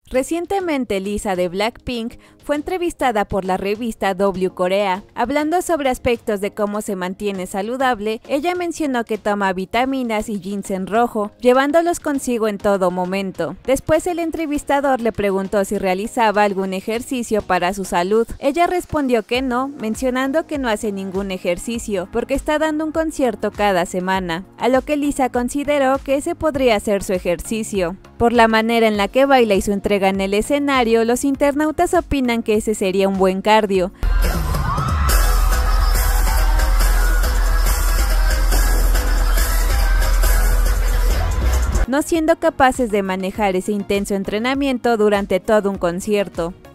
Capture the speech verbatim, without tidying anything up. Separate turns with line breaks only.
Recientemente Lisa de Blackpink fue entrevistada por la revista W Corea. Hablando sobre aspectos de cómo se mantiene saludable, ella mencionó que toma vitaminas y ginseng rojo, llevándolos consigo en todo momento. Después el entrevistador le preguntó si realizaba algún ejercicio para su salud. Ella respondió que no, mencionando que no hace ningún ejercicio porque está dando un concierto cada semana, a lo que Lisa consideró que ese podría ser su ejercicio. Por la manera en la que baila y su entrega en el escenario, los internautas opinan que ese sería un buen cardio. No siendo capaces de manejar ese intenso entrenamiento durante todo un concierto.